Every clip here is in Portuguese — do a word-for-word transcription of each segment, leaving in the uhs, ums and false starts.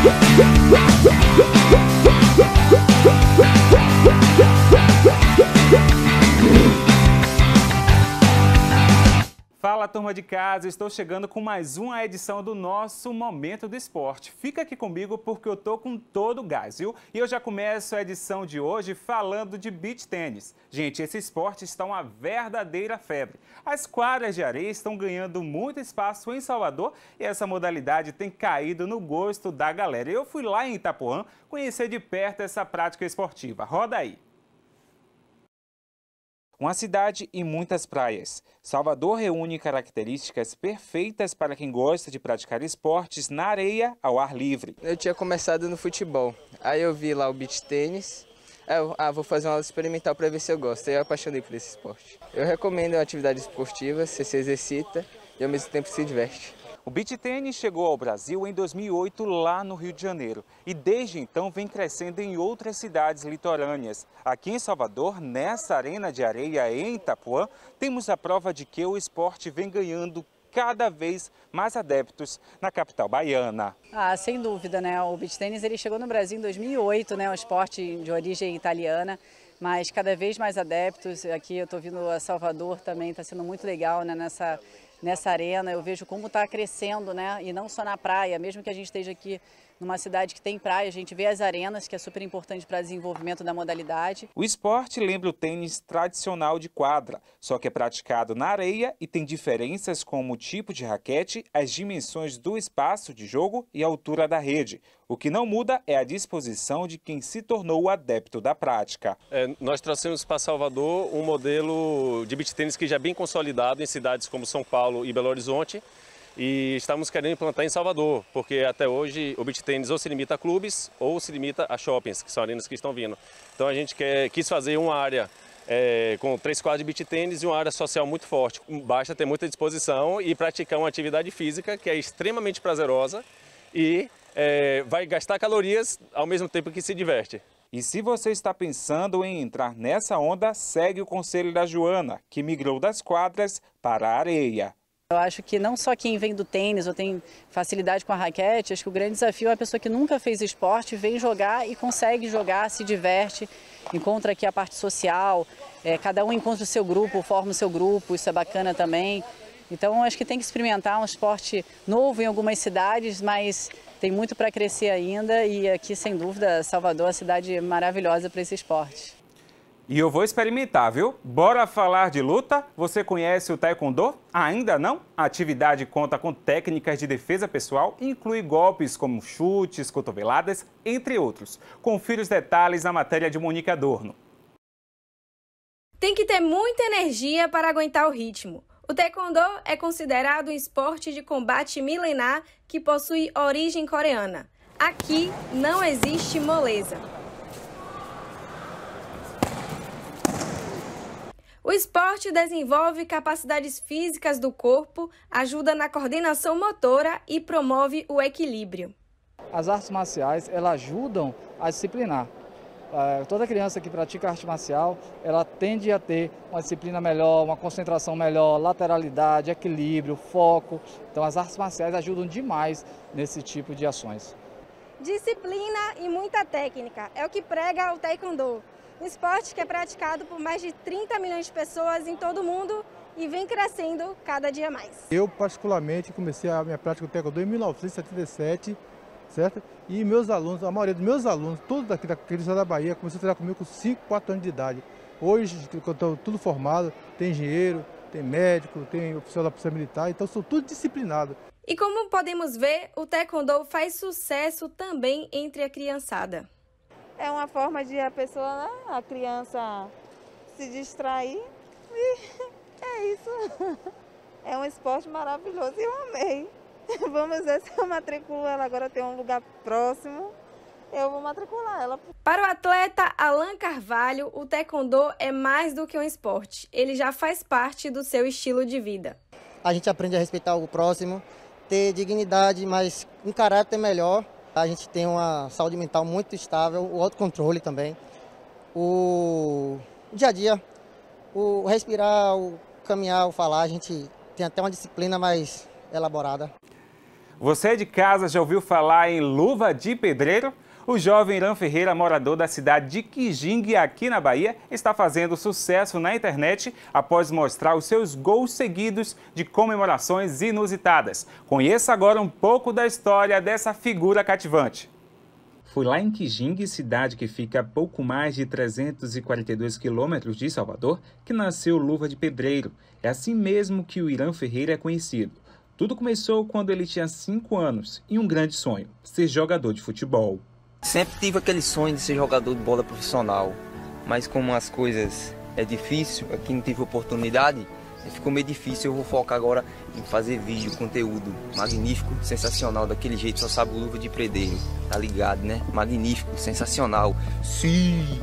Fala, turma de casa, estou chegando com mais uma edição do nosso Momento do Esporte. Fica aqui comigo porque eu tô com todo o gás, viu? E eu já começo a edição de hoje falando de beach tênis. Gente, esse esporte está uma verdadeira febre. As quadras de areia estão ganhando muito espaço em Salvador e essa modalidade tem caído no gosto da galera. Eu fui lá em Itapuã conhecer de perto essa prática esportiva. Roda aí! Uma cidade e muitas praias. Salvador reúne características perfeitas para quem gosta de praticar esportes na areia ao ar livre. Eu tinha começado no futebol, aí eu vi lá o beach tênis, aí eu ah, vou fazer uma aula experimental para ver se eu gosto, aí eu apaixonei por esse esporte. Eu recomendo uma atividade esportiva, você se exercita e ao mesmo tempo se diverte. O beach tênis chegou ao Brasil em dois mil e oito, lá no Rio de Janeiro, e desde então vem crescendo em outras cidades litorâneas. Aqui em Salvador, nessa arena de areia em Itapuã, temos a prova de que o esporte vem ganhando cada vez mais adeptos na capital baiana. Ah, sem dúvida, né? O beach tênis ele chegou no Brasil em dois mil e oito, né? Um esporte de origem italiana, mas cada vez mais adeptos. Aqui eu estou vindo a Salvador também, está sendo muito legal, né? Nessa Nessa arena, eu vejo como está crescendo, né? E não só na praia, mesmo que a gente esteja aqui numa cidade que tem praia, a gente vê as arenas, que é super importante para o desenvolvimento da modalidade. O esporte lembra o tênis tradicional de quadra, só que é praticado na areia e tem diferenças como o tipo de raquete, as dimensões do espaço de jogo e a altura da rede. O que não muda é a disposição de quem se tornou o adepto da prática. É, nós trouxemos para Salvador um modelo de beach tênis que já é bem consolidado em cidades como São Paulo e Belo Horizonte. E estamos querendo implantar em Salvador, porque até hoje o beach tênis ou se limita a clubes ou se limita a shoppings, que são arenas que estão vindo. Então a gente quer, quis fazer uma área é, com três quadras de beach tênis e uma área social muito forte. Basta ter muita disposição e praticar uma atividade física que é extremamente prazerosa e é, vai gastar calorias ao mesmo tempo que se diverte. E se você está pensando em entrar nessa onda, segue o conselho da Joana, que migrou das quadras para a areia. Eu acho que não só quem vem do tênis ou tem facilidade com a raquete, acho que o grande desafio é a pessoa que nunca fez esporte, vem jogar e consegue jogar, se diverte, encontra aqui a parte social, é, cada um encontra o seu grupo, forma o seu grupo, isso é bacana também. Então acho que tem que experimentar um esporte novo em algumas cidades, mas tem muito para crescer ainda e aqui sem dúvida Salvador é uma cidade maravilhosa para esse esporte. E eu vou experimentar, viu? Bora falar de luta? Você conhece o Taekwondo? Ainda não? A atividade conta com técnicas de defesa pessoal e inclui golpes como chutes, cotoveladas, entre outros. Confira os detalhes na matéria de Monique Adorno. Tem que ter muita energia para aguentar o ritmo. O Taekwondo é considerado um esporte de combate milenar que possui origem coreana. Aqui não existe moleza. O esporte desenvolve capacidades físicas do corpo, ajuda na coordenação motora e promove o equilíbrio. As artes marciais, elas ajudam a disciplinar. Toda criança que pratica arte marcial, ela tende a ter uma disciplina melhor, uma concentração melhor, lateralidade, equilíbrio, foco. Então as artes marciais ajudam demais nesse tipo de ações. Disciplina e muita técnica é o que prega o Taekwondo. Um esporte que é praticado por mais de trinta milhões de pessoas em todo o mundo e vem crescendo cada dia mais. Eu, particularmente, comecei a minha prática do Taekwondo em mil novecentos e setenta e sete, certo? E meus alunos, a maioria dos meus alunos, todos daqui daquele estado da Bahia, começaram a treinar comigo com cinco, quatro anos de idade. Hoje, eu estou tudo formado, tem engenheiro, tem médico, tem oficial da Polícia Militar, então sou tudo disciplinado. E como podemos ver, o Taekwondo faz sucesso também entre a criançada. É uma forma de a pessoa, né, a criança se distrair e é isso. É um esporte maravilhoso e eu amei. Vamos ver se eu matriculo ela, agora tem um lugar próximo, eu vou matricular ela. Para o atleta Alan Carvalho, o Taekwondo é mais do que um esporte, ele já faz parte do seu estilo de vida. A gente aprende a respeitar o próximo, ter dignidade, mas um caráter melhor. A gente tem uma saúde mental muito estável, o autocontrole também, o, o dia a dia, o respirar, o caminhar, o falar, a gente tem até uma disciplina mais elaborada. Você de casa já ouviu falar em luva de pedreiro? O jovem Irã Ferreira, morador da cidade de Quijingue, aqui na Bahia, está fazendo sucesso na internet após mostrar os seus gols seguidos de comemorações inusitadas. Conheça agora um pouco da história dessa figura cativante. Foi lá em Quijingue, cidade que fica a pouco mais de trezentos e quarenta e dois quilômetros de Salvador, que nasceu Luva de Pedreiro. É assim mesmo que o Irã Ferreira é conhecido. Tudo começou quando ele tinha cinco anos e um grande sonho, ser jogador de futebol. Sempre tive aquele sonho de ser jogador de bola profissional, mas como as coisas é difícil, aqui não tive oportunidade, ficou meio difícil. Eu vou focar agora em fazer vídeo, conteúdo magnífico, sensacional, daquele jeito só sabe o Luva de Pedreiro, tá ligado, né? Magnífico, sensacional. Sim!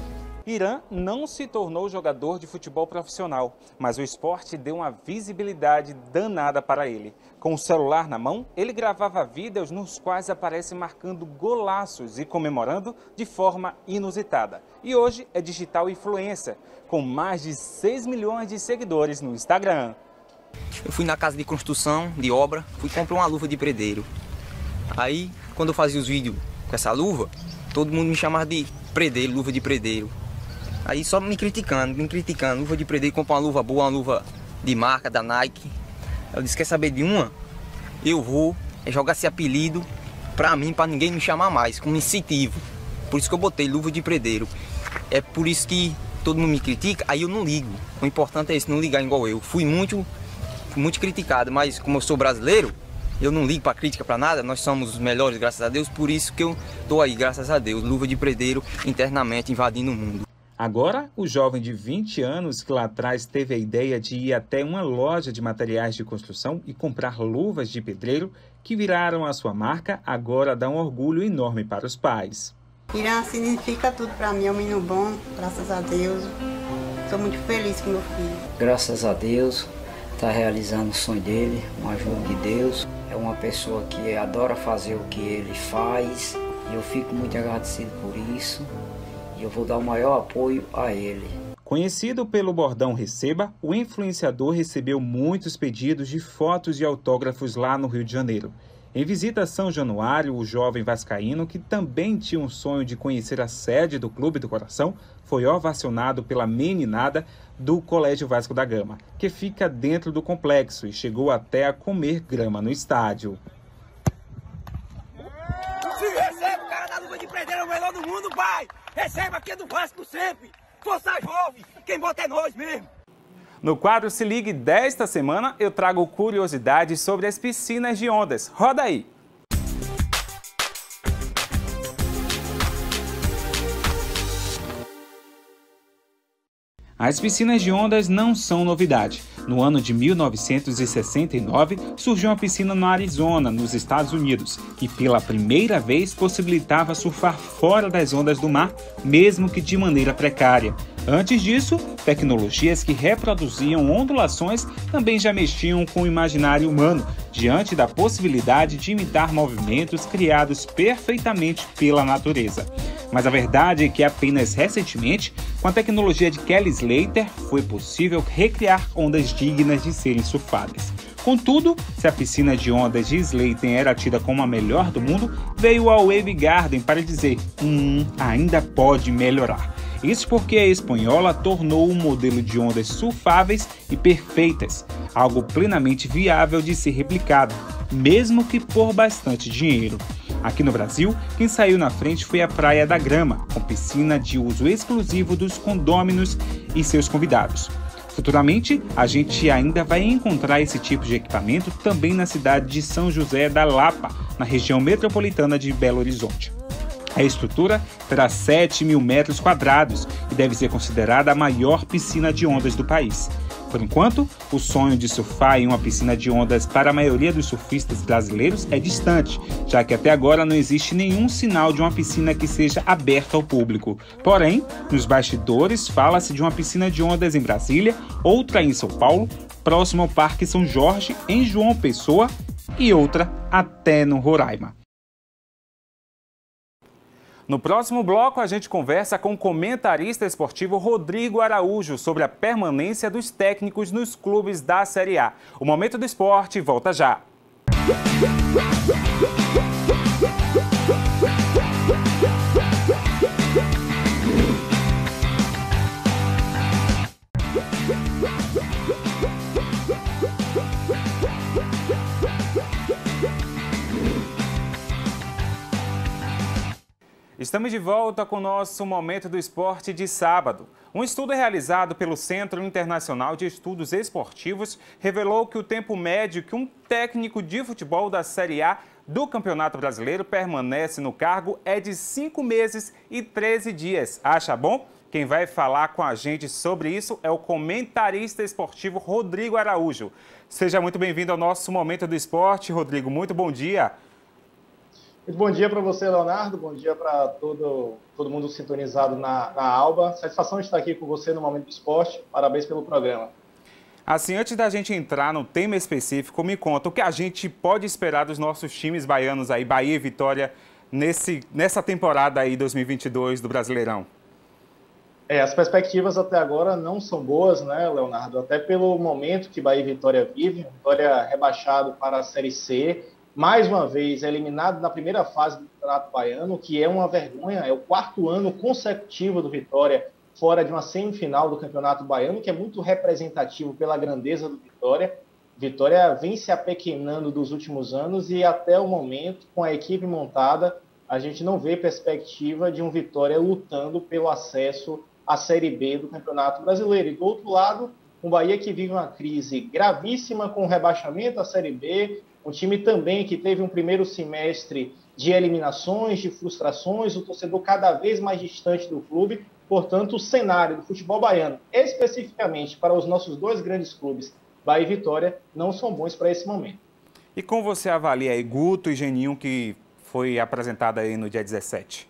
Irã não se tornou jogador de futebol profissional, mas o esporte deu uma visibilidade danada para ele. Com o celular na mão, ele gravava vídeos nos quais aparece marcando golaços e comemorando de forma inusitada. E hoje é digital influencer, com mais de seis milhões de seguidores no Instagram. Eu fui na casa de construção, de obra, fui comprar uma luva de pedreiro. Aí, quando eu fazia os vídeos com essa luva, todo mundo me chamava de pedreiro, luva de pedreiro. Aí só me criticando, me criticando, luva de pedreiro, compra uma luva boa, uma luva de marca, da Nike. Eu disse, quer saber de uma? Eu vou jogar esse apelido pra mim, pra ninguém me chamar mais, como incentivo. Por isso que eu botei luva de pedreiro. É por isso que todo mundo me critica, aí eu não ligo. O importante é isso, não ligar igual eu. Fui muito, muito criticado, mas como eu sou brasileiro, eu não ligo pra crítica, pra nada. Nós somos os melhores, graças a Deus, por isso que eu tô aí, graças a Deus. Luva de pedreiro, internamente invadindo o mundo. Agora, o jovem de vinte anos que lá atrás teve a ideia de ir até uma loja de materiais de construção e comprar luvas de pedreiro que viraram a sua marca, agora dá um orgulho enorme para os pais. Irã significa tudo para mim, é um menino bom, graças a Deus. Sou muito feliz com meu filho. Graças a Deus, está realizando o sonho dele, uma ajuda de Deus. É uma pessoa que adora fazer o que ele faz e eu fico muito agradecido por isso. Eu vou dar o maior apoio a ele. Conhecido pelo bordão Receba, o influenciador recebeu muitos pedidos de fotos e autógrafos lá no Rio de Janeiro. Em visita a São Januário, o jovem vascaíno, que também tinha um sonho de conhecer a sede do Clube do Coração, foi ovacionado pela meninada do Colégio Vasco da Gama, que fica dentro do complexo e chegou até a comer grama no estádio. Se recebe o cara da luva de pedreiro, é o melhor do mundo, pai! Receba aqui do Vasco sempre! Força jovem! Quem bota é nós mesmo! No quadro Se Ligue desta semana, eu trago curiosidades sobre as piscinas de ondas. Roda aí! As piscinas de ondas não são novidade. No ano de mil novecentos e sessenta e nove, surgiu uma piscina no Arizona, nos Estados Unidos, que pela primeira vez possibilitava surfar fora das ondas do mar, mesmo que de maneira precária. Antes disso, tecnologias que reproduziam ondulações também já mexiam com o imaginário humano, diante da possibilidade de imitar movimentos criados perfeitamente pela natureza. Mas a verdade é que apenas recentemente, com a tecnologia de Kelly Slater, foi possível recriar ondas dignas de serem surfadas. Contudo, se a piscina de ondas de Slater era tida como a melhor do mundo, veio a Wave Garden para dizer, hum, ainda pode melhorar. Isso porque a espanhola tornou o modelo de ondas surfáveis e perfeitas, algo plenamente viável de ser replicado, mesmo que por bastante dinheiro. Aqui no Brasil, quem saiu na frente foi a Praia da Grama, com piscina de uso exclusivo dos condôminos e seus convidados. Futuramente, a gente ainda vai encontrar esse tipo de equipamento também na cidade de São José da Lapa, na região metropolitana de Belo Horizonte. A estrutura terá sete mil metros quadrados e deve ser considerada a maior piscina de ondas do país. Por enquanto, o sonho de surfar em uma piscina de ondas para a maioria dos surfistas brasileiros é distante, já que até agora não existe nenhum sinal de uma piscina que seja aberta ao público. Porém, nos bastidores fala-se de uma piscina de ondas em Brasília, outra em São Paulo, próximo ao Parque São Jorge, em João Pessoa, e outra até no Roraima. No próximo bloco, a gente conversa com o comentarista esportivo Rodrigo Araújo sobre a permanência dos técnicos nos clubes da Série A. O Momento do Esporte volta já. Estamos de volta com o nosso Momento do Esporte de sábado. Um estudo realizado pelo Centro Internacional de Estudos Esportivos revelou que o tempo médio que um técnico de futebol da Série A do Campeonato Brasileiro permanece no cargo é de cinco meses e treze dias. Acha bom? Quem vai falar com a gente sobre isso é o comentarista esportivo Rodrigo Araújo. Seja muito bem-vindo ao nosso Momento do Esporte, Rodrigo. Muito bom dia. Muito bom dia para você, Leonardo. Bom dia para todo, todo mundo sintonizado na, na Alba. Satisfação de estar aqui com você no Momento do Esporte. Parabéns pelo programa. Assim, antes da gente entrar no tema específico, me conta o que a gente pode esperar dos nossos times baianos aí, Bahia e Vitória, nesse, nessa temporada aí dois mil e vinte e dois do Brasileirão. É, as perspectivas até agora não são boas, né, Leonardo? Até pelo momento que Bahia e Vitória vivem. Vitória rebaixado para a Série C. Mais uma vez, é eliminado na primeira fase do Campeonato Baiano, que é uma vergonha, é o quarto ano consecutivo do Vitória fora de uma semifinal do Campeonato Baiano, que é muito representativo pela grandeza do Vitória. Vitória vem se apequenando dos últimos anos e até o momento, com a equipe montada, a gente não vê perspectiva de um Vitória lutando pelo acesso à Série B do Campeonato Brasileiro. E do outro lado, um Bahia que vive uma crise gravíssima com o rebaixamento à Série B, um time também que teve um primeiro semestre de eliminações, de frustrações, o torcedor cada vez mais distante do clube. Portanto, o cenário do futebol baiano, especificamente para os nossos dois grandes clubes, Bahia e Vitória, não são bons para esse momento. E como você avalia aí Guto e Geninho, que foi apresentado aí no dia dezessete?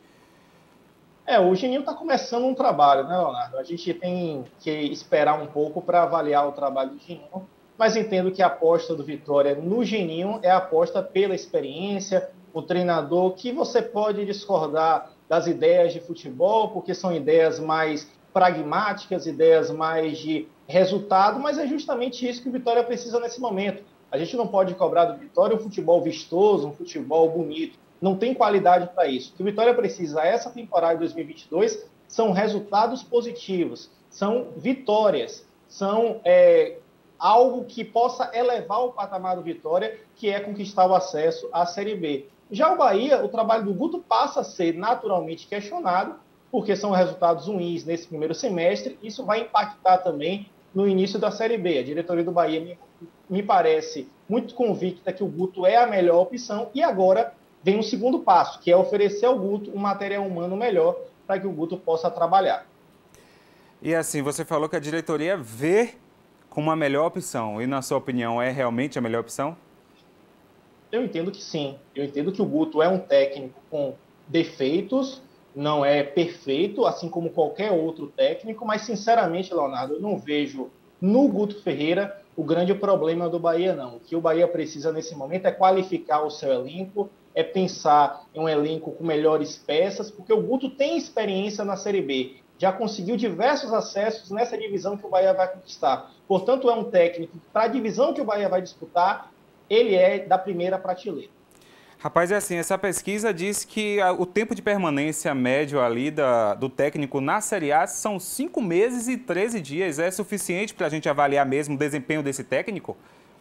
É, o Geninho está começando um trabalho, né, Leonardo? A gente tem que esperar um pouco para avaliar o trabalho do Geninho, mas entendo que a aposta do Vitória no Geninho é a aposta pela experiência, o treinador que você pode discordar das ideias de futebol, porque são ideias mais pragmáticas, ideias mais de resultado, mas é justamente isso que o Vitória precisa nesse momento. A gente não pode cobrar do Vitória um futebol vistoso, um futebol bonito. Não tem qualidade para isso. O que o Vitória precisa essa temporada de dois mil e vinte e dois são resultados positivos, são vitórias, são é, algo que possa elevar o patamar do Vitória, que é conquistar o acesso à Série B. Já o Bahia, o trabalho do Guto passa a ser naturalmente questionado, porque são resultados ruins nesse primeiro semestre. Isso vai impactar também no início da Série B. A diretoria do Bahia me, me parece muito convicta que o Guto é a melhor opção e agora vem um segundo passo, que é oferecer ao Guto um material humano melhor para que o Guto possa trabalhar. E assim, você falou que a diretoria vê como a melhor opção. E, na sua opinião, é realmente a melhor opção? Eu entendo que sim. Eu entendo que o Guto é um técnico com defeitos, não é perfeito, assim como qualquer outro técnico, mas, sinceramente, Leonardo, eu não vejo no Guto Ferreira o grande problema do Bahia, não. O que o Bahia precisa nesse momento é qualificar o seu elenco, é pensar em um elenco com melhores peças, porque o Guto tem experiência na Série B, já conseguiu diversos acessos nessa divisão que o Bahia vai conquistar. Portanto, é um técnico para a divisão que o Bahia vai disputar, ele é da primeira prateleira. Rapaz, é assim, essa pesquisa diz que o tempo de permanência médio ali da, do técnico na Série A são cinco meses e treze dias. É suficiente para a gente avaliar mesmo o desempenho desse técnico?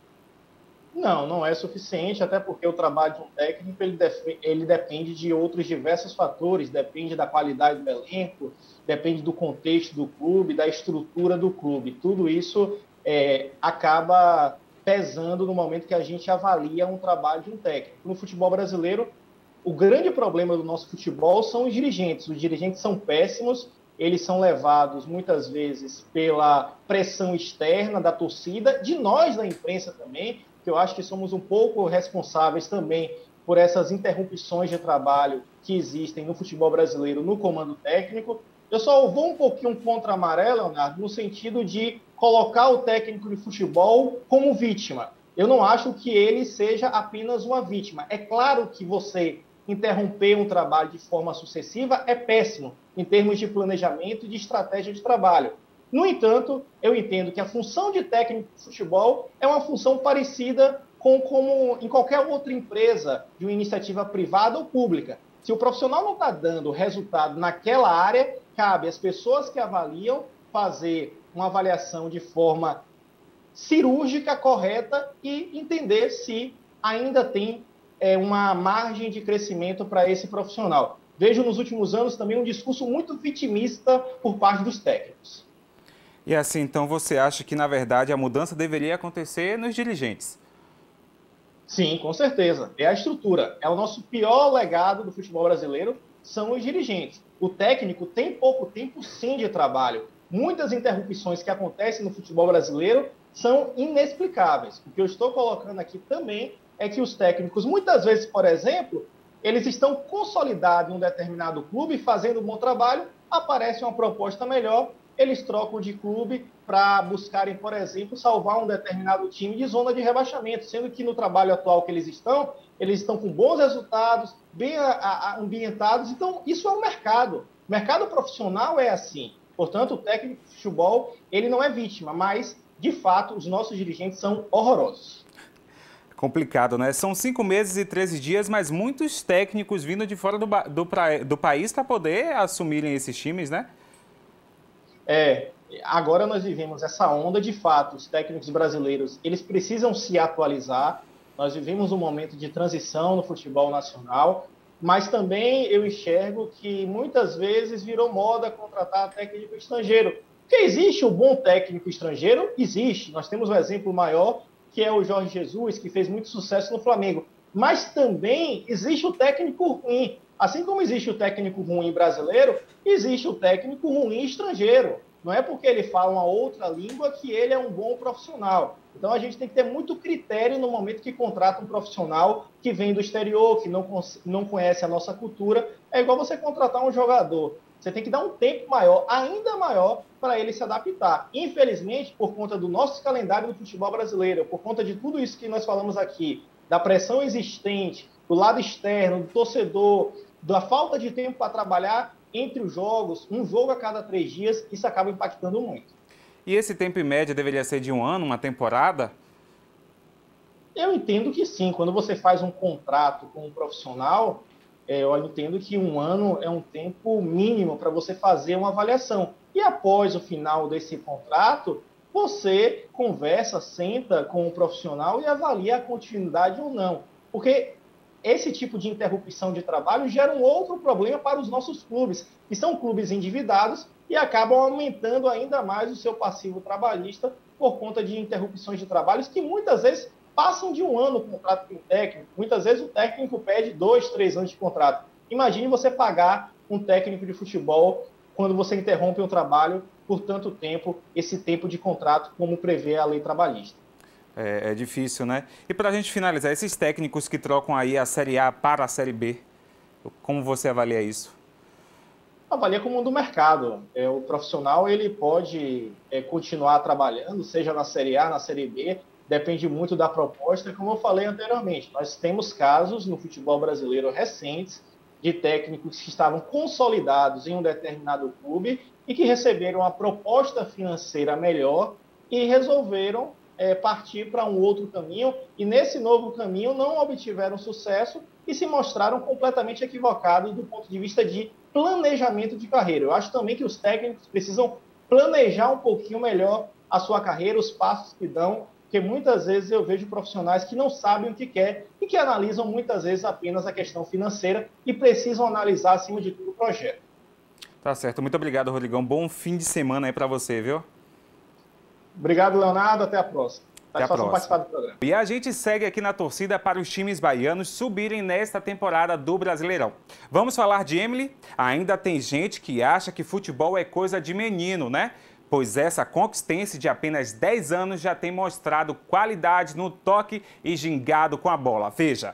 Não, não é suficiente, até porque o trabalho de um técnico ele, def- ele depende de outros diversos fatores, depende da qualidade do elenco, depende do contexto do clube, da estrutura do clube. Tudo isso é, acaba pesando no momento que a gente avalia um trabalho de um técnico. No futebol brasileiro, o grande problema do nosso futebol são os dirigentes. Os dirigentes são péssimos, eles são levados muitas vezes pela pressão externa da torcida, de nós da imprensa também, que eu acho que somos um pouco responsáveis também por essas interrupções de trabalho que existem no futebol brasileiro no comando técnico. Eu só vou um pouquinho contra a maré, Leonardo, no sentido de colocar o técnico de futebol como vítima. Eu não acho que ele seja apenas uma vítima. É claro que você interromper um trabalho de forma sucessiva é péssimo em termos de planejamento e de estratégia de trabalho. No entanto, eu entendo que a função de técnico de futebol é uma função parecida com, como em qualquer outra empresa de uma iniciativa privada ou pública. Se o profissional não está dando resultado naquela área, cabe às pessoas que avaliam fazer uma avaliação de forma cirúrgica, correta e entender se ainda tem é, uma margem de crescimento para esse profissional. Vejo nos últimos anos também um discurso muito vitimista por parte dos técnicos. E assim, então você acha que, na verdade, a mudança deveria acontecer nos dirigentes? Sim, com certeza. É a estrutura. É o nosso pior legado do futebol brasileiro, são os dirigentes. O técnico tem pouco tempo, sim, de trabalho. Muitas interrupções que acontecem no futebol brasileiro são inexplicáveis. O que eu estou colocando aqui também é que os técnicos, muitas vezes, por exemplo, eles estão consolidados em um determinado clube, fazendo um bom trabalho, aparece uma proposta melhor, eles trocam de clube para buscarem, por exemplo, salvar um determinado time de zona de rebaixamento, sendo que no trabalho atual que eles estão, eles estão com bons resultados, bem a, a, ambientados, então isso é um mercado. O mercado profissional é assim. Portanto, o técnico de futebol, ele não é vítima, mas, de fato, os nossos dirigentes são horrorosos. Complicado, né? São cinco meses e treze dias, mas muitos técnicos vindo de fora do, do, pra, do país para poder assumirem esses times, né? É, agora nós vivemos essa onda, de fato, os técnicos brasileiros, eles precisam se atualizar. Nós vivemos um momento de transição no futebol nacional, mas também eu enxergo que muitas vezes virou moda contratar técnico estrangeiro. Porque existe o bom técnico estrangeiro? Existe. Nós temos um exemplo maior, que é o Jorge Jesus, que fez muito sucesso no Flamengo. Mas também existe o técnico ruim. Assim como existe o técnico ruim brasileiro, existe o técnico ruim estrangeiro. Não é porque ele fala uma outra língua que ele é um bom profissional. Então a gente tem que ter muito critério no momento que contrata um profissional que vem do exterior, que não, não conhece a nossa cultura. É igual você contratar um jogador. Você tem que dar um tempo maior, ainda maior, para ele se adaptar. Infelizmente, por conta do nosso calendário do futebol brasileiro, por conta de tudo isso que nós falamos aqui, da pressão existente, do lado externo, do torcedor, da falta de tempo para trabalhar entre os jogos, um jogo a cada três dias, isso acaba impactando muito. E esse tempo em média deveria ser de um ano, uma temporada? Eu entendo que sim. Quando você faz um contrato com um profissional, eu entendo que um ano é um tempo mínimo para você fazer uma avaliação. E após o final desse contrato, você conversa, senta com o profissional e avalia a continuidade ou não. Porque esse tipo de interrupção de trabalho gera um outro problema para os nossos clubes, que são clubes endividados e acabam aumentando ainda mais o seu passivo trabalhista por conta de interrupções de trabalhos que muitas vezes passam de um ano o contrato com o técnico. Muitas vezes o técnico pede dois, três anos de contrato. Imagine você pagar um técnico de futebol quando você interrompe um trabalho por tanto tempo, esse tempo de contrato, como prevê a lei trabalhista. É, é difícil, né? E para a gente finalizar, esses técnicos que trocam aí a Série A para a Série B, como você avalia isso? Avalia como um do mercado. É, o profissional ele pode é, continuar trabalhando, seja na Série A, na Série B, depende muito da proposta. Como eu falei anteriormente, nós temos casos no futebol brasileiro recentes de técnicos que estavam consolidados em um determinado clube e que receberam uma proposta financeira melhor e resolveram é, partir para um outro caminho, e nesse novo caminho não obtiveram sucesso e se mostraram completamente equivocados do ponto de vista de planejamento de carreira. Eu acho também que os técnicos precisam planejar um pouquinho melhor a sua carreira, os passos que dão, porque muitas vezes eu vejo profissionais que não sabem o que quer e que analisam muitas vezes apenas a questão financeira e precisam analisar, acima de tudo, o projeto. Tá certo. Muito obrigado, Rodrigão. Bom fim de semana aí para você, viu? Obrigado, Leonardo. Até a próxima. Até a próxima. Participar do programa. E a gente segue aqui na torcida para os times baianos subirem nesta temporada do Brasileirão. Vamos falar de Emily? Ainda tem gente que acha que futebol é coisa de menino, né? Pois essa conquistense de apenas dez anos já tem mostrado qualidade no toque e gingado com a bola. Veja.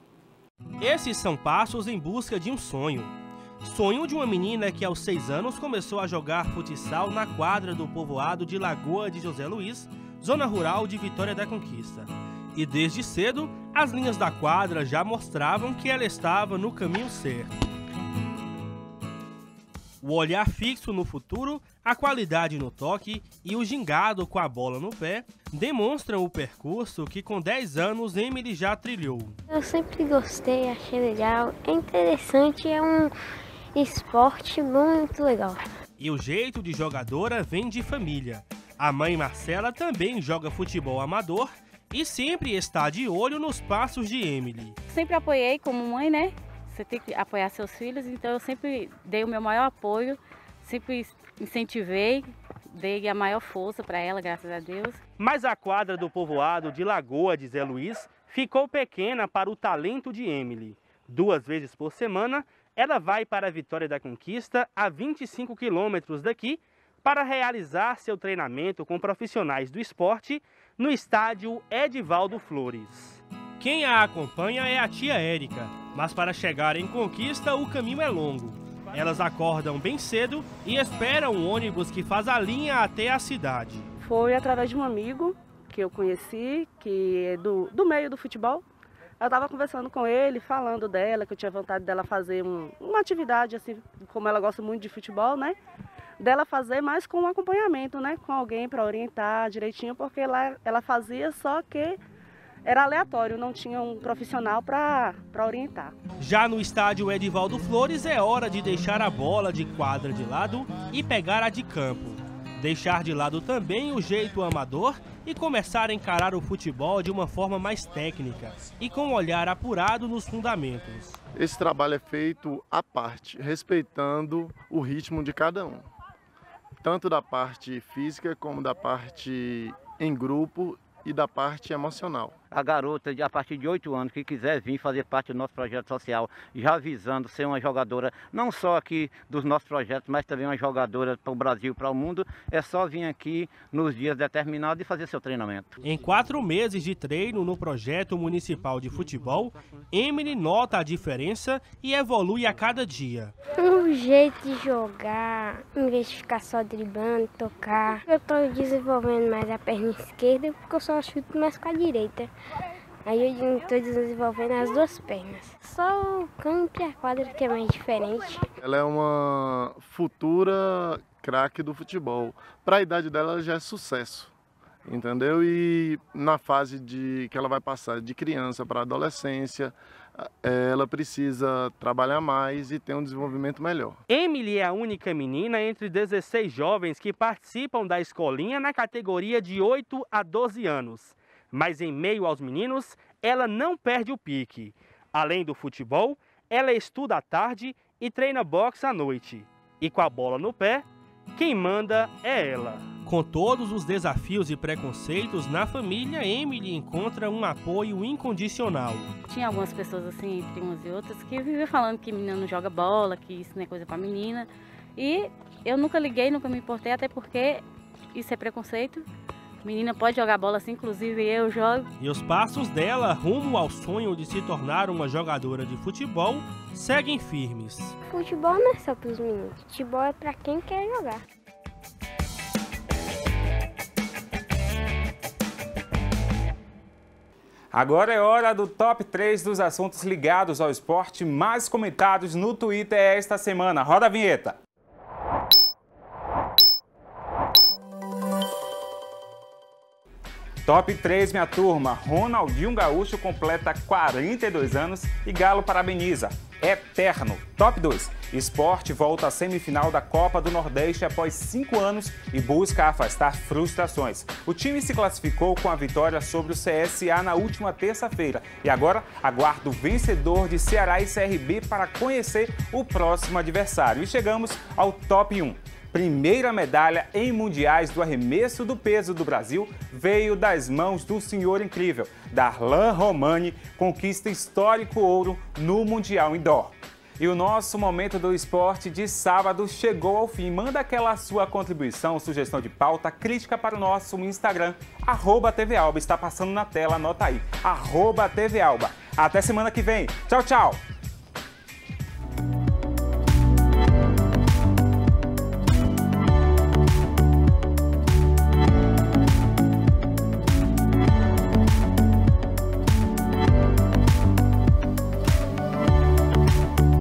Esses são passos em busca de um sonho. Sonho de uma menina que aos seis anos começou a jogar futsal na quadra do povoado de Lagoa de José Luiz, zona rural de Vitória da Conquista. E desde cedo, as linhas da quadra já mostravam que ela estava no caminho certo. O olhar fixo no futuro, a qualidade no toque e o gingado com a bola no pé demonstram o percurso que com dez anos Emily já trilhou. Eu sempre gostei, achei legal, é interessante, é um esporte muito legal. E o jeito de jogadora vem de família. A mãe Marcela também joga futebol amador e sempre está de olho nos passos de Emily. Sempre apoiei como mãe, né? Você tem que apoiar seus filhos, então eu sempre dei o meu maior apoio, sempre incentivei, dei a maior força para ela, graças a Deus. Mas a quadra do povoado de Lagoa de Zé Luiz ficou pequena para o talento de Emily. Duas vezes por semana, ela vai para a Vitória da Conquista, a vinte e cinco quilômetros daqui, para realizar seu treinamento com profissionais do esporte no estádio Edivaldo Flores. Quem a acompanha é a tia Érica, mas para chegar em Conquista o caminho é longo. Elas acordam bem cedo e esperam um ônibus que faz a linha até a cidade. Foi através de um amigo que eu conheci, que é do, do meio do futebol. Eu estava conversando com ele, falando dela, que eu tinha vontade dela fazer um, uma atividade, assim, como ela gosta muito de futebol, né? Dela fazer mais com um acompanhamento, né? Com alguém para orientar direitinho, porque lá ela fazia, só que era aleatório, não tinha um profissional para orientar. Já no estádio Edivaldo Flores é hora de deixar a bola de quadra de lado e pegar a de campo. Deixar de lado também o jeito amador e começar a encarar o futebol de uma forma mais técnica e com um olhar apurado nos fundamentos. Esse trabalho é feito à parte, respeitando o ritmo de cada um. Tanto da parte física como da parte em grupo e da parte emocional. A garota, a partir de oito anos, que quiser vir fazer parte do nosso projeto social, já visando ser uma jogadora, não só aqui dos nossos projetos, mas também uma jogadora para o Brasil, para o mundo, é só vir aqui nos dias determinados e fazer seu treinamento. Em quatro meses de treino no projeto municipal de futebol, Emily nota a diferença e evolui a cada dia. O jeito de jogar, em vez de ficar só driblando, tocar. Eu estou desenvolvendo mais a perna esquerda, porque eu só chuto mais com a direita. Aí eu estou desenvolvendo as duas pernas. Só o campo e a quadra que é mais diferente. Ela é uma futura craque do futebol. Para a idade dela, ela já é sucesso, entendeu? E na fase de que ela vai passar de criança para adolescência, ela precisa trabalhar mais e ter um desenvolvimento melhor. Emily é a única menina entre dezesseis jovens que participam da escolinha na categoria de oito a doze anos. Mas em meio aos meninos, ela não perde o pique. Além do futebol, ela estuda à tarde e treina boxe à noite. E com a bola no pé, quem manda é ela. Com todos os desafios e preconceitos na família, Emily encontra um apoio incondicional. Tinha algumas pessoas assim, entre umas e outras, que viviam falando que menina não joga bola, que isso não é coisa para menina. E eu nunca liguei, nunca me importei, até porque isso é preconceito. Menina pode jogar bola assim, inclusive eu jogo. E os passos dela rumo ao sonho de se tornar uma jogadora de futebol seguem firmes. Futebol não é só para os meninos, futebol é para quem quer jogar. Agora é hora do top três dos assuntos ligados ao esporte mais comentados no Twitter esta semana. Roda a vinheta! Top três, minha turma. Ronaldinho Gaúcho completa quarenta e dois anos e Galo parabeniza. Eterno. Top dois. Sport volta à semifinal da Copa do Nordeste após cinco anos e busca afastar frustrações. O time se classificou com a vitória sobre o C S A na última terça-feira e agora aguarda o vencedor de Ceará e C R B para conhecer o próximo adversário. E chegamos ao top um. Primeira medalha em mundiais do arremesso do peso do Brasil veio das mãos do senhor incrível. Darlan Romani conquista histórico ouro no Mundial Indoor. E o nosso Momento do Esporte de sábado chegou ao fim. Manda aquela sua contribuição, sugestão de pauta, crítica para o nosso Instagram, arroba T V Alba. Está passando na tela, anota aí, arroba T V Alba. Até semana que vem. Tchau, tchau!